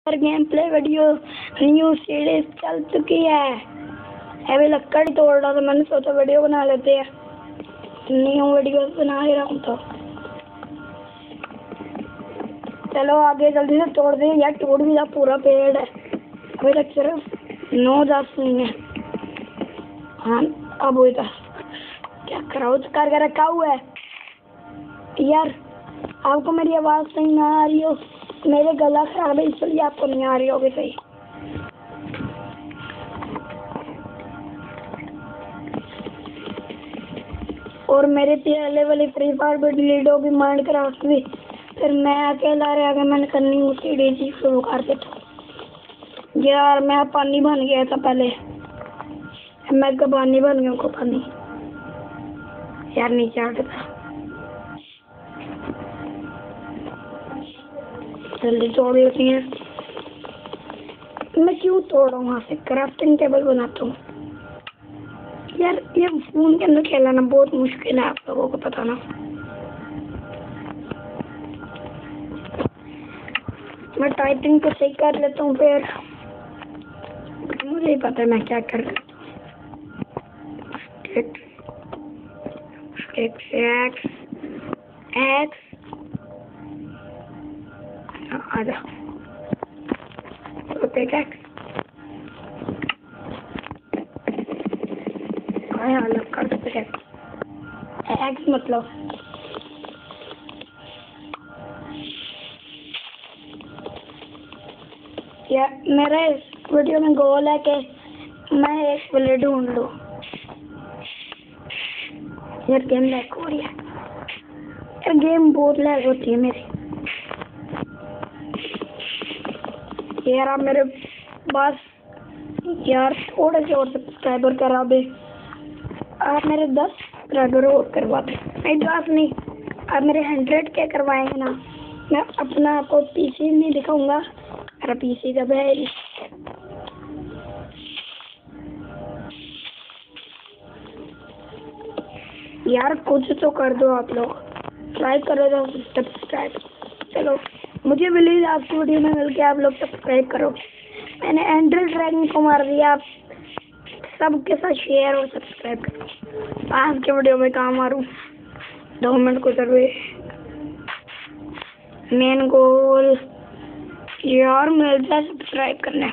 Game play video new series चल चुकी है। अभी लकड़ी तोड़ रहा था, मैंने सोचा वीडियो बना लेते हैं। न्यू वीडियो बना ही रहा हूँ तो चलो आगे जल्दी से तोड़ दे यार। टूट भी जा, पूरा पेड़ है। अभी तक सिर्फ 9-10 नहीं है। हाँ अब हुई था क्या क्राउच करके रखा हुआ है यार। आपको मेरी आवाज़ सही ना आ रही हो, मेरे गला खराब है इसलिए आपको नहीं आ रही होगी सही। और मेरे पहले वाली फ्री फायर भी डिलीट होगी, माइनक्राफ्ट भी। फिर मैं अकेला रह गया, मैंने करनी उसी डीजी शुरू कर देता यार। मैं पानी बन गया था पहले, मैं पानी बन गया को पानी यार नीचे आ गया। जल्दी तोड़ लेती हैं। मैं क्यों तोड़ रहा हूँ? वहाँ से क्राफ्टिंग टेबल बनाता हूँ यार। ये फोन के अंदर खेलना बहुत मुश्किल है, आप लोगों को पता ना। मैं टाइपिंग को सही कर लेता हूँ, फिर मुझे ही पता है मैं क्या कर लेता हूँ। आजा अलग कर दो एक्स मतलब। या मेरा इस वीडियो में गोल है कि मैं एक प्ले ढूंढ लूँ। यार गेम लैग हो रही है यार, गेम बहुत लैग होती है मेरी यार। आप मेरे पास यार थोड़े से और सब्सक्राइबर करा दे। आप मेरे 10 सब्सक्राइबर और करवा दे। नहीं 10 नहीं, आप मेरे 100 के करवाएंगे ना, मैं अपना आपको पीसी नहीं दिखाऊंगा। मेरा पीसी जब है यार, कुछ तो कर दो आप लोग। लाइक करो तो सब्सक्राइब। चलो मुझे प्लीज आपकी वीडियो में मिल के आप लोग सब्सक्राइब करो। मैंने एंड्रॉइड ड्रैगन को मार दिया, आप सबके साथ शेयर और सब्सक्राइब करो। आज के वीडियो में कहाँ मारूं? 2 मिनट को सर्वे मेन गोल यार मिलता है सब्सक्राइब करने।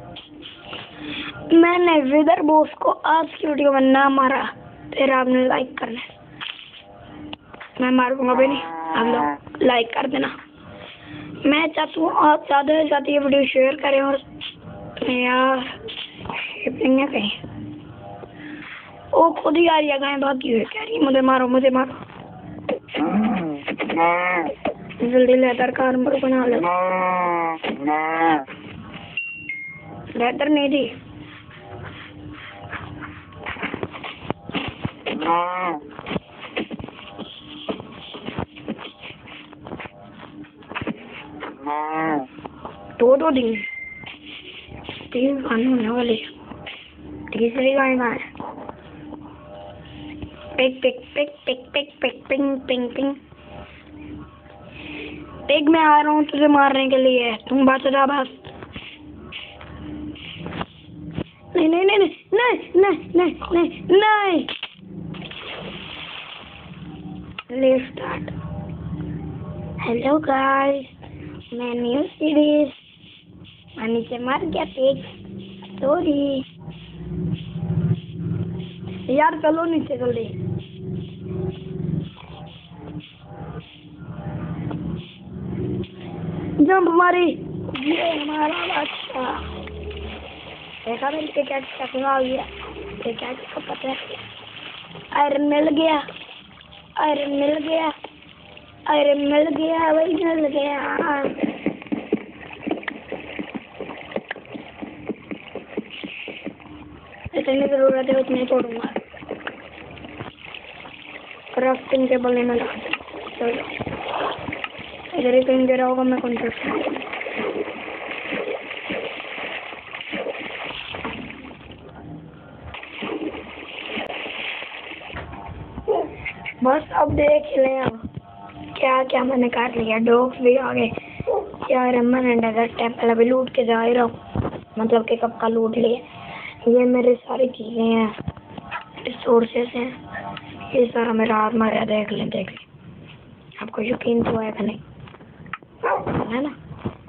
मैंने विदर बॉस को आज की वीडियो में ना मारा, फिर आपने लाइक करना। मैं मारूंगा भी नहीं, आप लोग लाइक कर देना। मैं चाहता हूँ आप ज़्यादा से ज़्यादा ये वीडियो शेयर करें। और यार शिपिंग है कहीं, वो खुद ही आ रही है गाय भागी हुई, कह रही मुझे मारो मुझे मारो। जल्दी लेदर का आर्मर बना लो। लेदर नहीं दी दो दिन 3 गाने होने वाले। तीसरी गाय गाय पिक पिक पिक पिक पिक पिक पिंग पिंग पिंग पिक। मैं आ रहा हूँ तुझे मारने के लिए, तुम बच जा बस। नहीं नहीं नहीं नहीं नहीं नहीं नहीं नहीं। Let's start. हेलो गाइस, मैं न्यू सीरीज मैं नीचे मर गया पिक सॉरी यार। चलो नीचे जल्दी। जंप मारी, ये हमारा अच्छा देखा। मेरी पिकैट टकरा आ गया, पिकैट को पता है। आयरन मिल गया, आयरन मिल गया, आयरन मिल गया, वही मिल गया। जितनी जरूरत है उतनी तोड़ूंगा। क्राफ्टिंग टेबल नहीं मिला, चलो इधर ही कहीं गिरा होगा। मैं कौन सा बस अब देख लें अब क्या क्या मैंने कर लिया। डॉग्स भी आ गए। Iron Man and desert temple अभी लूट के जा ही रहा हूँ, मतलब कि कब का लूट लिए। ये मेरी सारी चीजें हैं, रिसोर्सेस हैं, ये सारा मेरा आत्मा है। देख लें आपको यकीन तो है कि नहीं, है ना?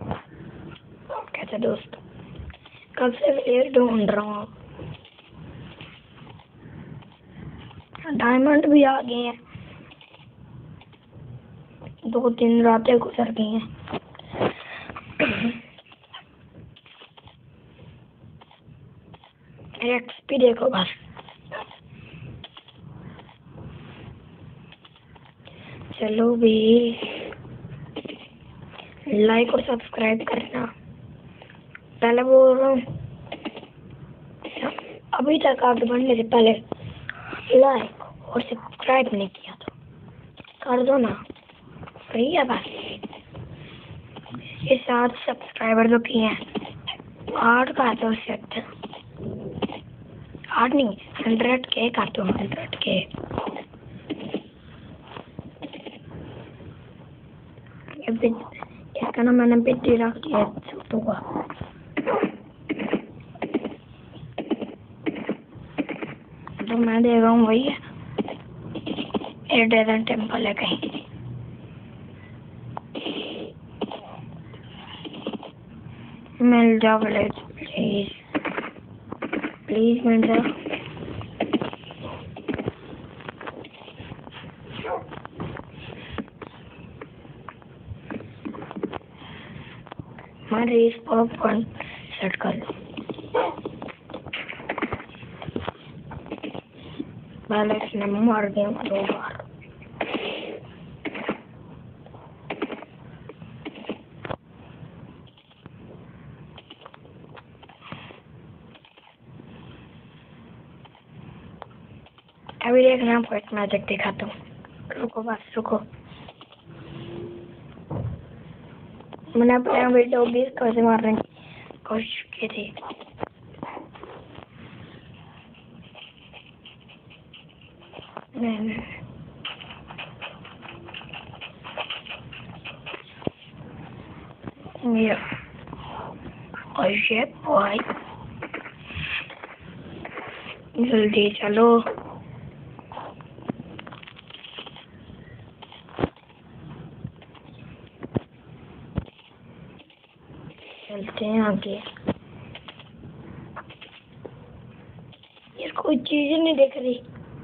कैसे दोस्त, कब से प्लेयर ढूंढ रहा हूँ। डायमंड भी आ गए हैं, 2-3 रातें गुजर गई हैं। एक्सपी देखो बस। चलो भी, लाइक और सब्सक्राइब करना। पहले बोल रहा हूँ, अभी तक आगे बढ़ने से पहले लाइक और सब्सक्राइब नहीं किया तो कर दो ना, सही है बस। ये 7 सब्सक्राइबर जो किए हैं, 8 का तो उससे अच्छा, 8 नहीं 100K का तो 100K। इसका ना मैंने बिट्टी रख दिया छोटू का। तो मैं देख रहा हूँ वही है, ये डेजर्ट टेम्पल है कहीं। मिल जाओ प्लीज, प्लीज प्लीज मिल जाओ। मैं रेस पॉपकॉर्न सेट कर लूँ। पहले इसने मार दिया 2 बार। अभी देखना आपको एक मैजिक दिखाता हूँ। रुको बस रुको, मैंने अपने वीडियो 20 कैसे मारने की कोशिश की थी। नहीं ये भाई, जल्दी चलो। चलते हैं आगे। यार कोई चीज नहीं दिख रही।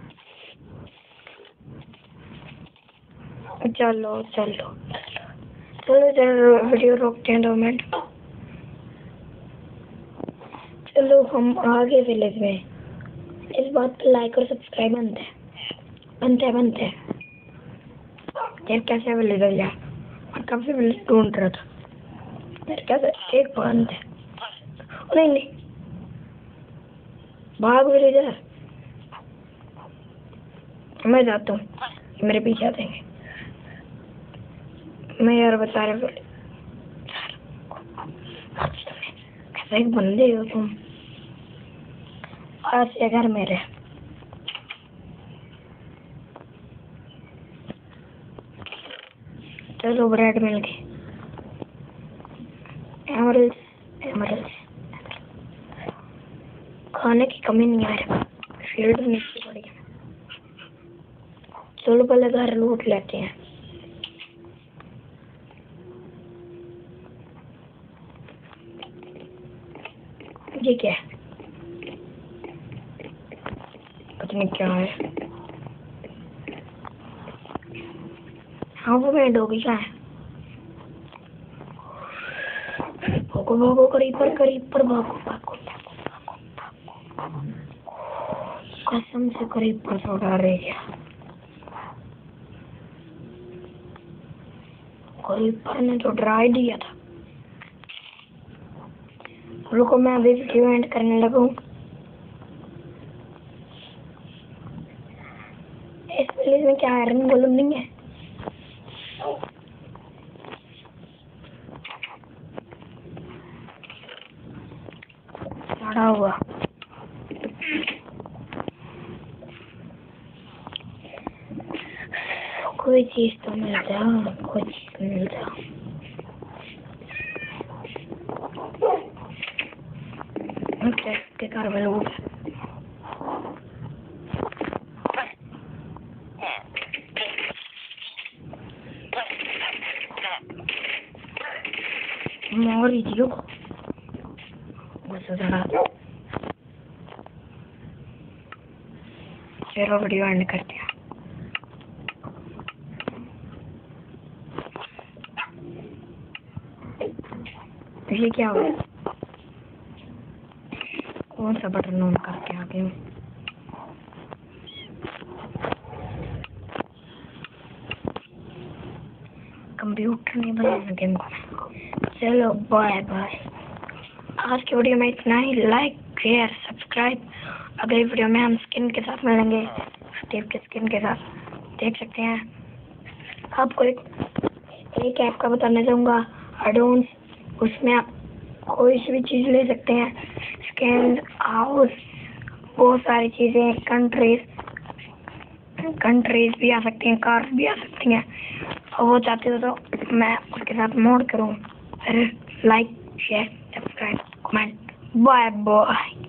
चलो चलो चलो चलो, वीडियो रोकते हैं 2 मिनट। चलो हम आगे विलेज में, इस बात पे लाइक और सब्सक्राइब बनते हैं। यार कैसे विलेज आ गया, मैं कब से विलेज ढूंढ रहा था। यार कैसे एक बंद है, नहीं भाग विलेजर, मैं जाता हूँ, मेरे पीछे आ जाएंगे। मैं यार बता रहा कैसे एक बंदे हो तुम, आज से घर मेरे। चलो ब्रेड मिल गई, एमरल्स खाने की कमी नहीं आ रही, फील्ड में नीचे पड़ी है। चलो पहले घर लूट लेते हैं। ये क्या है, पता नहीं क्या है। हाँ वो मैं डोगी का है। भागो करीब पर भागो। कसम से करीब पर से उड़ा रही है, करीब पर ने तो डरा ही दिया था। रुको मैं अभी वीडियो एंड करने लगा हूँ। इस विलेज में क्या आयरन गोलम नहीं है? लड़ा हुआ कोई चीज तो मिल जा, कोई चीज मिल जा। बेकार वाले लोग। मोर ही जियो चलो वीडियो एंड करते हैं। ये क्या हो गया? कौन सा बटन ऑन करके आ गए? कंप्यूटर नहीं बनाना गेम को। चलो बाय बाय। आज की वीडियो में इतना ही। Like share subscribe. अगली वीडियो में हम स्किन के साथ मिलेंगे, स्टीव के स्किन के साथ। देख सकते हैं। आपको एक ऐप का बताना चाहूँगा, एडोन्स। उसमें आप कोई सी भी चीज़ ले सकते हैं। स्किन, हाउस, बहुत सारी चीज़ें, कंट्रीज भी आ सकती हैं, कार्स भी आ सकती हैं। और वो चाहते हो तो मैं उसके साथ मोड करूँ। Like share subscribe comment. Bye bye.